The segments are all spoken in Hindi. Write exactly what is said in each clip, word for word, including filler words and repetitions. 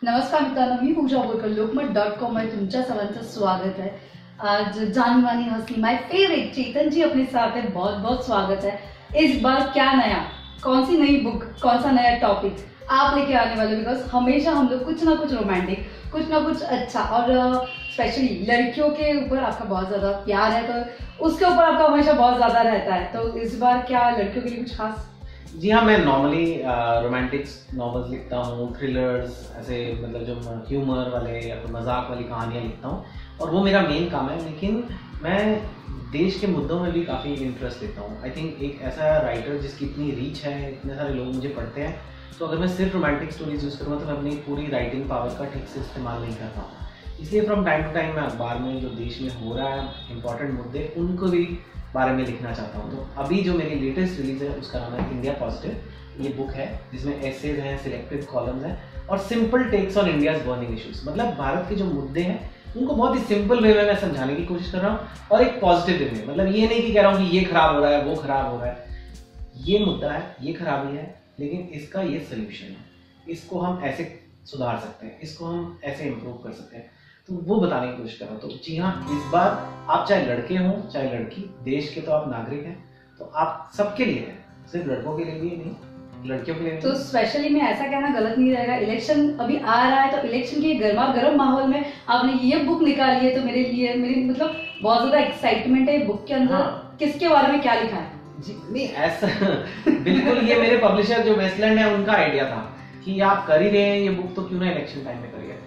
नमस्कार मित्रांनो, मी पूजा बोरकर लोकमत डॉट कॉम मध्ये तुमच्या सर्वांचं स्वागत है। आज जानी मानी हस्ती माय फेवरेट चेतन जी अपने साथ है। बहुत बहुत स्वागत है। इस बार क्या नया, कौन सी नई बुक, कौन सा नया टॉपिक आप लेके आने वाले? बिकॉज हमेशा हम लोग कुछ ना कुछ रोमांटिक, कुछ ना कुछ अच्छा, और स्पेशली लड़कियों के ऊपर आपका बहुत ज्यादा प्यार है, तो उसके ऊपर आपका हमेशा बहुत ज्यादा रहता है। तो इस बार क्या लड़कियों के लिए कुछ खास? जी हाँ, मैं नॉर्मली रोमांटिक्स नॉवेल्स लिखता हूँ, थ्रिलर्स, ऐसे मतलब जो ह्यूमर वाले या फिर मजाक वाली कहानियाँ लिखता हूँ, और वो मेरा मेन काम है। लेकिन मैं देश के मुद्दों में भी काफ़ी इंटरेस्ट लेता हूँ। आई थिंक एक ऐसा राइटर जिसकी इतनी रीच है, इतने सारे लोग मुझे पढ़ते हैं, तो अगर मैं सिर्फ रोमांटिक स्टोरीज यूज़ करूँगा तो मैं अपनी पूरी राइटिंग पावर का ठीक से इस्तेमाल नहीं कर पाऊँ। इसलिए फ्रॉम टाइम टू टाइम मैं अखबार में जो देश में हो रहा है इंपॉर्टेंट मुद्दे, उनको भी बारे में लिखना चाहता हूँ। तो अभी जो मेरी लेटेस्ट रिलीज है उसका नाम है इंडिया पॉजिटिव। ये बुक है जिसमें एसेज हैं, सिलेक्टेड कॉलम्स हैं और simple takes on India's burning issues. मतलब भारत के जो मुद्दे हैं उनको बहुत ही सिंपल वे में मैं समझाने की कोशिश कर रहा हूँ, और एक पॉजिटिव वे में। मतलब ये नहीं कि कह रहा हूँ कि ये खराब हो रहा है, वो खराब हो रहा है। ये मुद्दा है, ये खराबी है, लेकिन इसका ये सोल्यूशन है, इसको हम ऐसे सुधार सकते हैं, इसको हम ऐसे इम्प्रूव कर सकते हैं। तो वो बताने की कोशिश कर रहा हूँ। तो जी हाँ, इस बार आप चाहे लड़के हों चाहे लड़की, देश के तो आप नागरिक हैं, तो आप सबके लिए है, सिर्फ लड़कों के लिए भी नहीं, लड़कियों के लिए। तो स्पेशली में ऐसा कहना गलत नहीं रहेगा, इलेक्शन अभी आ रहा है, तो इलेक्शन के गर्मा गर्म माहौल में आपने ये बुक निकाली है, तो मेरे लिए मेरी मतलब बहुत ज्यादा एक्साइटमेंट है बुक के अंदर। हाँ। किसके बारे में क्या लिखा है? जी नहीं, ऐसा बिल्कुल ये मेरे पब्लिशर जो वेस्टलैंड है उनका आइडिया था कि आप कर ही रहे हैं ये बुक, तो क्यों ना इलेक्शन टाइम में करिए।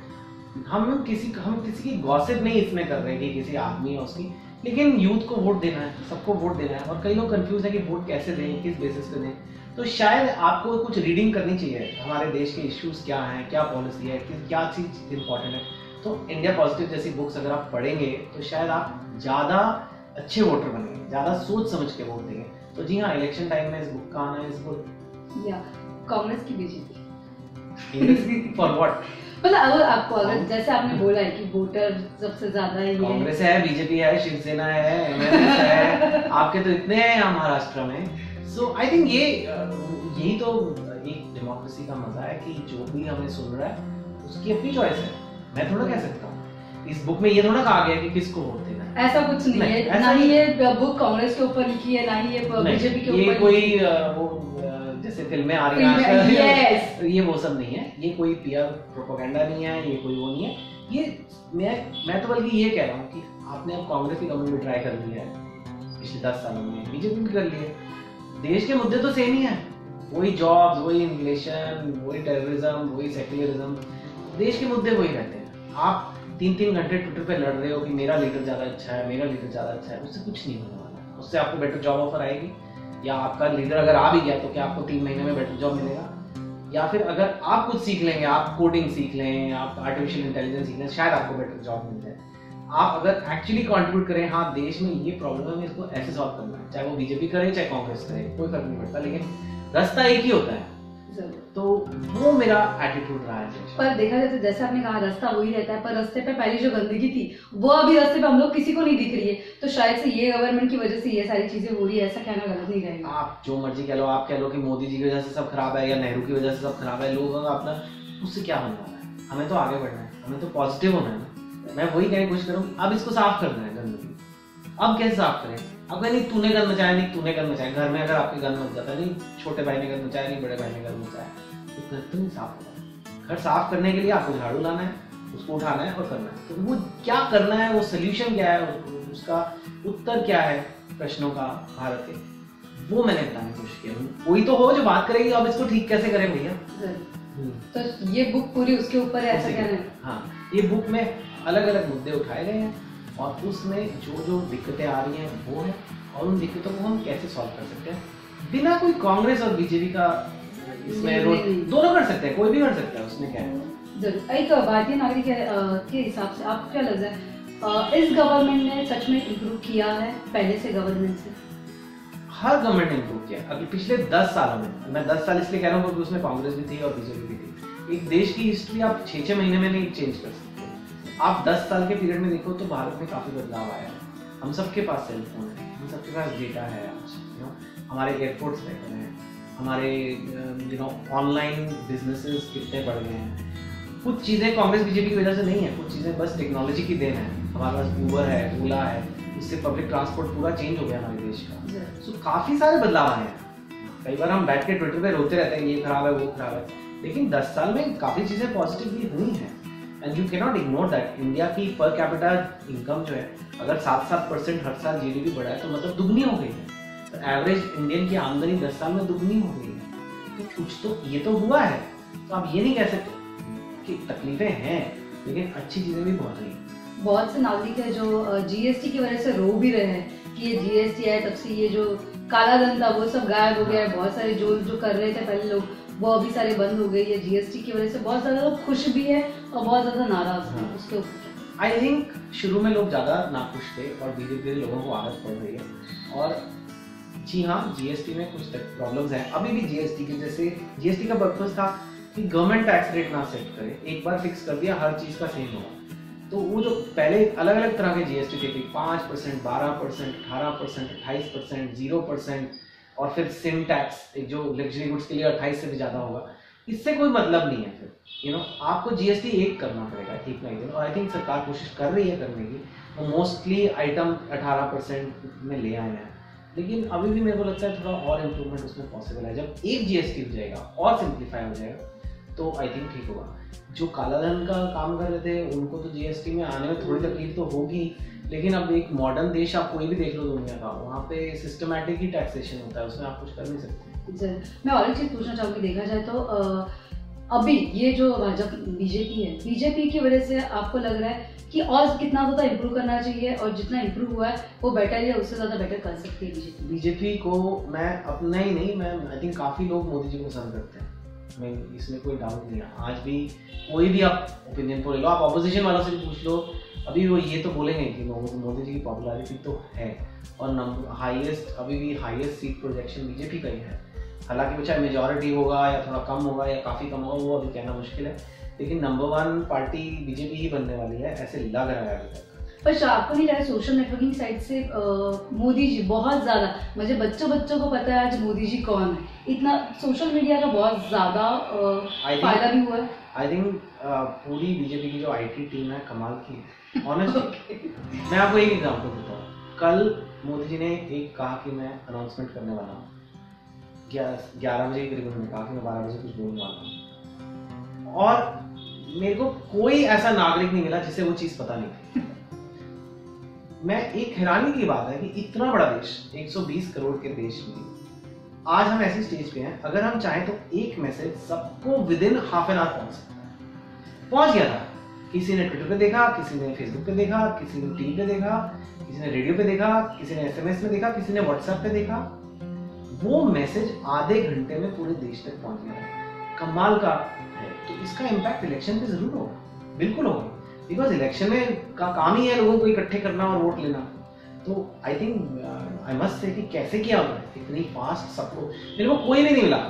हम किसी हम किसी की गॉसिप नहीं इसमें कर रहे कि किसी आदमी है उसकी, लेकिन यूथ को वोट देना है, सबको वोट देना है। और कई लोग कंफ्यूज है कि वोट कैसे दें, किस बेसिस पे दें। तो शायद आपको कुछ रीडिंग करनी चाहिए, हमारे देश के इश्यूज क्या हैं, क्या पॉलिसी है, किस क्या चीज इंपॉर्टेंट है। तो इंडिया पॉजिटिव जैसी बुक्स अगर आप पढ़ेंगे तो शायद आप ज़्यादा अच्छे वोटर बनेंगे, ज़्यादा सोच समझ के वोट देंगे। तो जी हाँ, इलेक्शन टाइम में इस बुक का आना है। इस बुक या कांग्रेस की बीजेपी फॉर व्हाट? मतलब अगर आपको, अगर जैसे आपने बोला है कि वोटर सबसे ज्यादा है, कांग्रेस है, बीजेपी है, शिवसेना है, एमएनएस है, आपके तो इतने हैं यहाँ महाराष्ट्र में। सो आई थिंक ये यही तो एक डेमोक्रेसी का मजा है कि जो भी हमें सुन रहा है उसकी अपनी चॉइस है। मैं थोड़ा कह सकता हूँ, इस बुक में ये थोड़ा कहा गया कि किसको वोट देना है, ऐसा कुछ नहीं, नहीं है। ना ही ये बुक कांग्रेस के ऊपर लिखी है, ना ही ये बीजेपी के ऊपर। ये कोई वो जैसे फिल्में आ रही हैं yes. ये वो सब नहीं है, ये कोई पीआर प्रोपेगेंडा नहीं है, ये कोई वो नहीं है। ये मैं मैं तो बल्कि ये कह रहा हूँ कि आपने अब कांग्रेस की गवर्नमेंट भी ट्राई कर ली है पिछले दस सालों में, बीजेपी भी कर ली है। देश के मुद्दे तो सेम ही है, वही जॉब्स, वही इन्फ्लेशन, वही टेररिज्म, वही सेक्युलरिज्म, देश के मुद्दे वही रहते हैं। आप तीन तीन घंटे ट्विटर पे लड़ रहे हो कि मेरा लीडर ज्यादा अच्छा है, मेरा लीडर ज्यादा अच्छा है, उससे कुछ नहीं होने वाला। उससे आपको बेटर जॉब ऑफर आएगी, या आपका लीडर अगर आ भी गया तो क्या आपको तीन महीने में बेटर जॉब मिलेगा, या फिर अगर आप कुछ सीख लेंगे, आप कोडिंग सीख लें, आप आर्टिफिशियल इंटेलिजेंस सीख लें, शायद आपको बेटर जॉब मिल जाए। आप अगर एक्चुअली कंट्रीब्यूट करें, हाँ देश में ये प्रॉब्लम है, इसको ऐसे सॉल्व करना है, चाहे वो बीजेपी करे चाहे कांग्रेस करे, कोई फर्क नहीं पड़ता, लेकिन रास्ता एक ही होता है। तो वो मेरा एटीट्यूड रहा है। पर देखा जाए तो जैसे आपने कहा रास्ता वही रहता है, पर रास्ते पे पहले जो गंदगी थी वो अभी रास्ते पे हम लोग किसी को नहीं दिख रही है। तो शायद से ये गवर्नमेंट की वजह से ये सारी चीजें हो रही है, ऐसा कहना गलत नहीं रहेगा। आप जो मर्जी कह लो, आप कह लो कि मोदी जी की वजह से सब खराब है या नेहरू की वजह से सब खराब है, लोगों का अपना, उससे क्या होने वाला है? हमें तो आगे बढ़ना है, हमें तो पॉजिटिव होना है ना। मैं वही कहने की कोशिश करूँ, अब इसको साफ करना है गंदगी। अब कैसे साफ करें? अब नहीं तूने गन मचाया, नहीं तूने गन मचाया। घर में अगर आपके गन मच जाता है, नहीं छोटे भाई ने गन मचाया, नहीं बड़े भाई ने गन मचाया, तो घर तो नहीं साफ होगा। घर साफ करने के लिए आपको झाड़ू लाना है, उसको उठाना है और करना है। तो वो क्या करना है, वो सोल्यूशन क्या है, उसका उत्तर क्या है प्रश्नों का भारत के, वो मैंने बताने की कोशिश की। कोई तो हो जो बात करेगी अब इसको ठीक कैसे करें भैया। तो ये बुक पूरी उसके ऊपर है, ऐसा कहना है? हाँ, ये बुक में अलग अलग मुद्दे उठाए गए हैं, और उसमें जो जो दिक्कतें आ रही हैं वो है, और उन दिक्कतों को हम कैसे सॉल्व कर सकते हैं बिना कोई कांग्रेस और बीजेपी का इसमें रोल। दोनों कर सकते हैं, कोई भी कर सकता है, उसमें क्या है। जरूर। एक भारतीय नागरिक के हिसाब से आपको क्या लगता है, इस गवर्नमेंट ने सच में इम्प्रूव किया है पहले से गवर्नमेंट से? हर गवर्नमेंट ने इम्प्रूव किया। अभी पिछले दस सालों में, मैं दस साल इसलिए कह रहा हूँ क्योंकि उसमें कांग्रेस भी थी और बीजेपी भी थी। एक देश की हिस्ट्री आप छह छह महीने में नहीं चेंज कर सकते। आप दस साल के पीरियड में देखो तो भारत में काफी बदलाव आया है। हम सबके पास सेल फोन है, हम सबके पास डेटा है, आज यू नो हमारे एयरपोर्ट्स बेहतर हैं, हमारे यू नो ऑनलाइन बिजनेसेस कितने बढ़ गए हैं, कुछ चीज़ें कांग्रेस बीजेपी की वजह से नहीं है, कुछ चीज़ें बस टेक्नोलॉजी की देन है। हमारे पास ऊबर है, ओला है, इससे पब्लिक ट्रांसपोर्ट पूरा चेंज हो गया हमारे देश का। सो so, काफ़ी सारे बदलाव आए हैं। कई बार हम बैठ के ट्विटर पे रोते रहते हैं ये खराब है वो खराब है, लेकिन दस साल में काफ़ी चीज़ें पॉजिटिव भी हुई हैं। And you can not ignore that. India की पर कैपिटा इनकम जो है अगर सात सात परसेंट हर साल जीडीपी बढ़ा है तो मतलब दुगनी हो गई है। तो एवरेज इंडियन की आमदनी दस साल में दुगनी हो गई है। तो कुछ तो ये तो हुआ है। तो आप ये नहीं कह सकते कि तकलीफें हैं, लेकिन अच्छी चीज़ें भी बहुत हुई। बहुत से नागरिक है जो जीएसटी की वजह से रो भी रहे हैं कि ये जीएसटी आया तब से ये जो काला धन था वो सब गायब हो गया है। बहुत सारे जो जो कर रहे थे पहले लोग वो अभी सारे बंद हो गए। ये जीएसटी की वजह से बहुत ज्यादा लोग खुश भी है और बहुत ज्यादा नाराज हैं उसके ऊपर। आई थिंक शुरू में लोग ज़्यादा नाखुश थे और धीरे धीरे लोगों को आदत पड़ रही है। और जी हाँ, जीएसटी में कुछ प्रॉब्लम्स हैं अभी भी। जीएसटी की जैसे जीएसटी का पर्पस था कि गवर्नमेंट टैक्स रेट ना सेट करे, एक बार फिक्स कर दिया हर चीज़ का सेम होगा। तो वो जो पहले अलग अलग तरह के जीएसटी थे कि पाँच परसेंट, बारह परसेंट, अठारह परसेंट, अट्ठाईस परसेंट, जीरो परसेंट और फिर सिम टैक्स एक जो लग्जरी गुड्स के लिए अट्ठाईस से भी ज़्यादा होगा, इससे कोई मतलब नहीं है। फिर यू नो आपको जीएसटी एक करना पड़ेगा एक ना एक दिन। और आई थिंक सरकार कोशिश कर रही है करने की। वो मोस्टली आइटम अठारह परसेंट में ले आए हैं, लेकिन अभी भी मेरे को लगता है थोड़ा और इम्प्रूवमेंट उसमें पॉसिबल है। जब एक जीएसटी हो जाएगा और सिंप्लीफाई हो जाएगा तो आई थिंक ठीक होगा। जो काला धन का काम कर रहे थे उनको तो जीएसटी में आने में थोड़ी तकलीफ तो होगी, लेकिन अब एक मॉडर्न देश आप कोई भी देख लो दुनिया का, वहाँ पे सिस्टमैटिक ही टैक्सेशन होता है, उसमें आप कुछ कर नहीं सकते। मैं और एक चीज़ पूछना चाहूँगी, देखा जाए तो अभी ये जो भाजपा बीजेपी है, बीजेपी की वजह से आपको लग रहा है कि और कितना ज़्यादा इम्प्रूव करना चाहिए और जितना इम्प्रूव हुआ है वो बेटर है, उससे ज़्यादा बेटर कर सकती है बीजेपी? बीजेपी को मैं अपना ही नहीं, मैं आई थिंक काफ़ी लोग मोदी जी को पसंद करते हैं। मैं इसमें कोई डाउट नहीं है। आज भी कोई भी आप ओपिनियन पोल ले लो, आप ऑपोजिशन वालों से भी पूछ लो, अभी वो ये तो बोलेंगे कि मोदी जी की पॉपुलैरिटी तो है और नंबर हाईएस्ट, अभी भी हाईएस्ट सीट प्रोजेक्शन बीजेपी का ही है। हालांकि वो चाहे मेजॉरिटी होगा या थोड़ा कम होगा या काफ़ी कम होगा, वो अभी कहना मुश्किल है, लेकिन नंबर वन पार्टी बीजेपी ही बनने वाली है, ऐसे लग रहा है अभी तक। पर आपको नहीं लगा सोशल नेटवर्किंग साइट से आ, मोदी जी बहुत ज़्यादा, मुझे बच्चों बच्चों को पता है आज मोदी जी कौन है, इतना सोशल मीडिया का बहुत ज़्यादा फायदा भी हुआ है। आई थिंक पूरी बीजेपी की जो आईटी टीम है कमाल की है ऑनेस्टली। मैं आपको एक एग्जांपल देता हूँ। कल मोदी जी ने एक कहा कि मैं अनाउंसमेंट करने वाला हूँ, ग्यारह बजे के करीब उन्होंने कहा कि मैं बारह बजे कुछ बोलने वाला हूँ, और मेरे को कोई ऐसा नागरिक नहीं मिला जिसे वो चीज़ पता नहीं थी। मैं एक हैरानी की बात है कि इतना बड़ा देश, एक सौ बीस करोड़ के देश में आज हम ऐसी स्टेज पे हैं, अगर हम चाहें तो एक मैसेज सबको within half an hour पहुंच सकता है। पहुंच गया था, किसी ने ट्विटर पे देखा, किसी ने फेसबुक पे देखा, किसी ने टीवी पे देखा, किसी ने रेडियो पे देखा, किसी ने एसएमएस में देखा, किसी ने व्हाट्सएप पे देखा। वो मैसेज आधे घंटे में पूरे देश तक पहुंच गया। कमाल का है। तो इसका इम्पैक्ट इलेक्शन पे जरूर होगा, बिल्कुल होगा, बिकॉज इलेक्शन में का काम ही है लोगों को इकट्ठे करना और वोट लेना। तो I think I must say कि कैसे किया उन्होंने इतनी फास्ट सबको। मेरे को कोई भी नहीं मिला,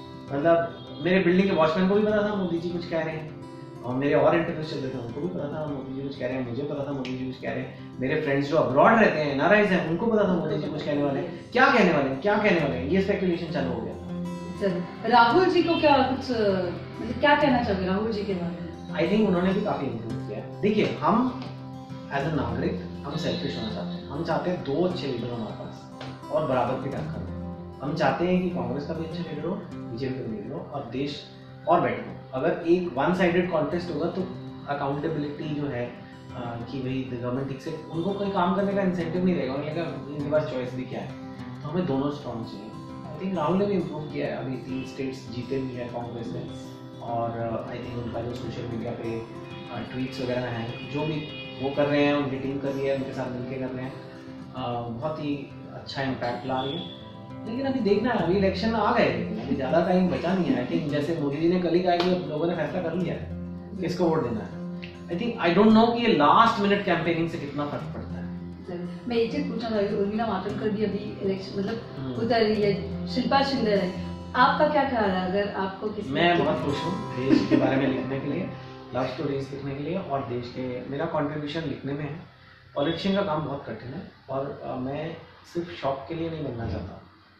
मतलब मेरे बिल्डिंग के वॉचमैन को भी पता था मोदी जी कुछ कह रहे हैं, और मेरे और इंटरव्यूज चल रहे थे उनको भी पता था मोदी जी कुछ कह रहे हैं, मुझे पता था मोदी जी कुछ कह रहे हैं, मेरे फ्रेंड्स जो अब्रॉड रहते हैं एनआरआईज हैं उनको पता था मोदी जी कुछ कहने वाले हैं, क्या कहने वाले हैं क्या कहने वाले हैं, ये स्पेकुलेशन चालू हो गया। राहुल जी को क्या कुछ मतलब क्या कहना चाहिए राहुल जी के बारे में? आई थिंक उन्होंने भी काफी इम्प्रूव किया है। देखिए, हम एज अ नागरिक हम सेल्फिश होना चाहते हैं, हम चाहते हैं दो अच्छे लीडर हमारे पास और बराबर की टक्कर हो। हम चाहते हैं कि कांग्रेस का भी अच्छा लीडर हो, बीजेपी का भी लीडर हो और देश और बेटर हो। अगर एक वन साइडेड कॉन्टेस्ट होगा तो अकाउंटेबिलिटी जो है आ, कि भाई गवर्नमेंट ठीक से उनको कोई काम करने का इंसेंटिव नहीं रहेगा, उन्हें इनके पास चॉइस भी क्या है। तो हमें दोनों स्ट्रॉन्ग चाहिए। आई थिंक राहुल ने भी इम्प्रूव किया है, अभी तीन स्टेट्स जीते भी है कांग्रेस ने, और आई थिंक उनका जो सोशल मीडिया पे ट्वीट्स वगैरह हैं जो भी वो कर रहे हैं, उनकी टीम कर रही है, उनके साथ मिलकर कर रहे हैं, बहुत ही अच्छा इम्पैक्ट ला रही है। लेकिन अभी देखना है, अभी इलेक्शन आ गए, अभी ज़्यादा टाइम बचा नहीं है। आई थिंक जैसे मोदी जी ने कल ही कहा कि लोगों ने फैसला कर लिया है किसको वोट देना है। I think I don't know कि ये लास्ट मिनट कैंपेनिंग से कितना फर्क पड़ता है। मैं एक चीज पूछना चाहूँगी, उर्मिला मातोंडकर भी अभी इलेक्शन मतलब उतर रही है, शिल्पा शिंदे है, आपका क्या ख्याल है? अगर आपको किसी मैं बहुत खुश हूँ देश के बारे में लिखने के लिए, लव स्टोरीज लिखने के लिए, और देश के मेरा कंट्रीब्यूशन लिखने में है। पॉलिटिशियन का काम बहुत कठिन है और आ, मैं सिर्फ शौक के लिए नहीं बनना चाहता,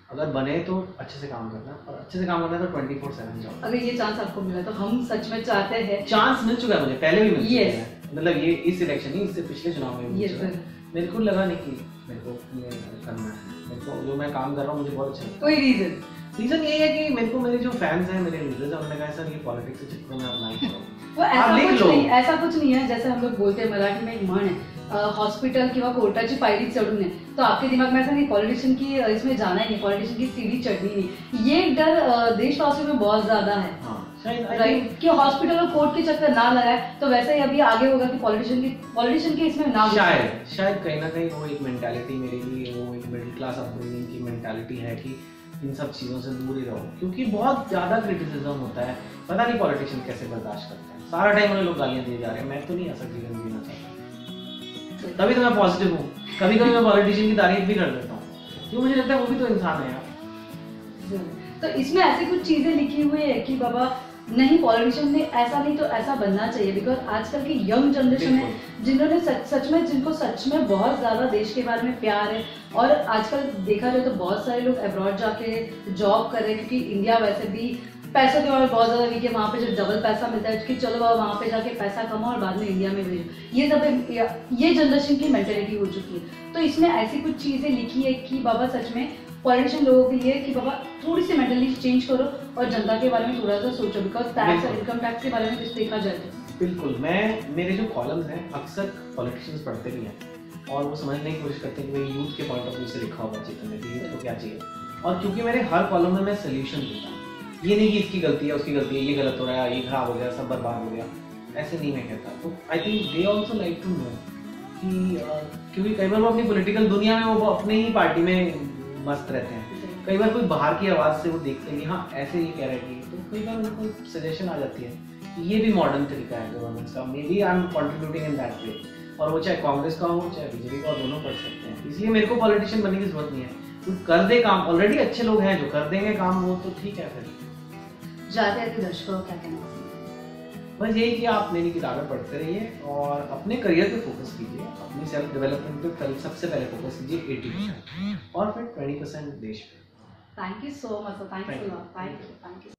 अगर बने तो अच्छे से काम करना, और अच्छे से काम करना है तो ट्वेंटी फोर सेवन जाओ। अगर ये चांस आपको मिला तो हम सच में चाहते हैं। चांस मिल चुका है मुझे, पहले भी मिल चुका Yes. है, मतलब ये इस इलेक्शन नहीं, इससे पिछले चुनाव में भी मिल Yes, चुका है। sir. मेरे को लगा नहीं कि मेरे को ये करना है, मेरे को जो मैं काम कर रहा हूँ मुझे बहुत अच्छा लगता कोई रीजन है। रीजन ये है कि मेरे को मेरे जो फैंस हैं, मेरे लीडर्स हैं, उन्होंने कहा सर ये पॉलिटिक्स के चक्कर में आप ना ही करो। वो ऐसा आप लिख कुछ लो। नहीं, ऐसा कुछ नहीं है। जैसे हम लोग बोलते हैं मराठी में एक म्हण है, हॉस्पिटल किंवा कोर्टाची पायरी चढ़ून है, तो आपके दिमाग में ऐसा नहीं पॉलिटिशियन की अ, इसमें जाना ही नहीं, पॉलिटिशियन की सीढ़ी चढ़नी नहीं। ये एक डर अ, देशवासियों में बहुत ज्यादा है, हाँ शायद I think- राइट, कि हॉस्पिटल और कोर्ट के चक्कर ना लगाए। तो वैसे ही अभी आगे होगा कि पॉलिटिशियन की पॉलिटिशियन के इसमें ना घुसे। शायद शायद कहीं ना कहीं वो एक मेंटालिटी मेरे लिए, वो एक मिडिल क्लास अपब्रिंगिंग की मेंटालिटी है कि इन सब चीज़ों से दूर ही रहो, क्योंकि बहुत ज़्यादा क्रिटिसिज्म होता है। पता नहीं पॉलिटिशियन कैसे बर्दाश्त करते हैं, सारा टाइम उन्हें लोग गालियाँ दिए जा रहे हैं। मैं तो नहीं ऐसा जीवन जीना चाहता, तभी तो मैं पॉजिटिव हूँ। कभी कभी मैं पॉलिटिशियन की तारीफ भी कर देता हूँ, क्यों मुझे लगता है वो भी तो इंसान है यार। तो इसमें ऐसी कुछ चीजें लिखी हुई है कि बाबा नहीं पॉलिटिशियन ने ऐसा नहीं तो ऐसा बनना चाहिए, बिकॉज आजकल की यंग जनरेशन है जिन्होंने सच सच में जिनको सच में बहुत ज्यादा देश के बारे में प्यार है। और आजकल देखा जाए तो बहुत सारे लोग अब्रॉड जाके जॉब कर रहे हैं, क्योंकि इंडिया वैसे भी पैसों के और बहुत ज्यादा वीक है। वहाँ पे जो डबल पैसा मिलता है कि चलो बाबा वहाँ पे जाके पैसा कमाओ और बाद में इंडिया में भेजो, ये सब ये जनरेशन की मेंटेलिटी हो चुकी है। तो इसमें ऐसी कुछ चीजें लिखी है कि बाबा सच में पॉलिटिशियन लोगों के लिए कि बाबा थोड़ी सी मेंटली चेंज करो और जनता के बारे में थोड़ा सा सोचो, बिकॉज टैक्स और इनकम टैक्स के बारे में कुछ देखा जाए तो बिल्कुल। मैं मेरे जो कॉलम्स हैं अक्सर पॉलिटिशियंस पढ़ते भी हैं और वो समझने की कोशिश करते हैं कि भाई यूथ के पॉइंट ऑफ व्यू से लिखा होगा चेतन ने कि यूथ को क्या चाहिए। और क्योंकि मेरे हर कॉलम में मैं सोल्यूशन देता हूँ, ये नहीं कि इसकी गलती है उसकी गलती है, ये गलत हो रहा है, ये खराब हो गया, सब बर्बाद हो गया, ऐसे नहीं मैं कहता। तो I think they also like to know कि क्योंकि कई बार वो अपनी पॉलिटिकल दुनिया में वो अपने ही पार्टी में मस्त रहते हैं। कई बार कोई बाहर की आवाज़ से वो देखते हैं कि हाँ ऐसे ये कह रहे हैं, तो कई बार उनको सजेशन आ जाती है कि ये भी मॉडर्न तरीका है गवर्नेंस का, maybe I am contributing in that way. और वो चाहे कांग्रेस का हो चाहे बीजेपी का हो, दोनों कर सकते हैं। इसलिए मेरे को पॉलिटिशियन बनने की जरूरत नहीं है, तो कर दे काम, ऑलरेडी अच्छे लोग हैं जो कर देंगे काम, वो तो ठीक है। फिर जाते आते दर्शकों क्या कहना, बस यही कि आप मेरी किताबें पढ़ते रहिए और अपने करियर पे फोकस कीजिए, अपनी सेल्फ डेवलपमेंट पे सबसे पहले फोकस कीजिए एटी परसेंट और फिर ट्वेंटी परसेंट देश पे। Thank you so much, thank Thank you you. Thank you thank you.